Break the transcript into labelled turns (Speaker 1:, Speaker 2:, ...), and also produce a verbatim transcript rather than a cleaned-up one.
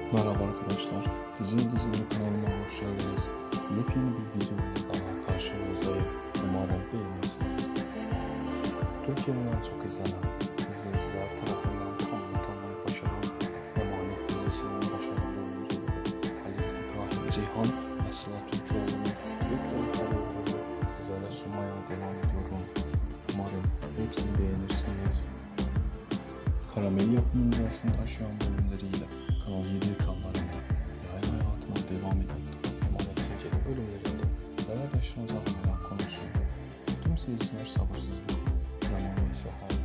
Speaker 1: Merhaba arkadaşlar, Dizi Dizileri kanalıma hoş geldiniz. Yepyeni bir videoyla daha karşınızdayım. Umarım beğenirsiniz. Türkiye'nin en çok izlenen izleyiciler tarafından tam tanınmayı başaran Emanet dizisinin başarılı oyuncuları Halil İbrahim Ceyhan ve Sıla Türkoğlu'nun yepyeni kariyerleri sizlere sunmaya devam ediyorum. Umarım hepsini beğenirsiniz. Karamel yapımının arasını taşıyan bölümleriyle Kanal yedi ekranlarında yayın hayatına devam eden Emanet Türkiye'nin bölümlerinde neler yaşanacak merak konusunda tüm seyirciler sabırsızlıkla, zamanı ise hala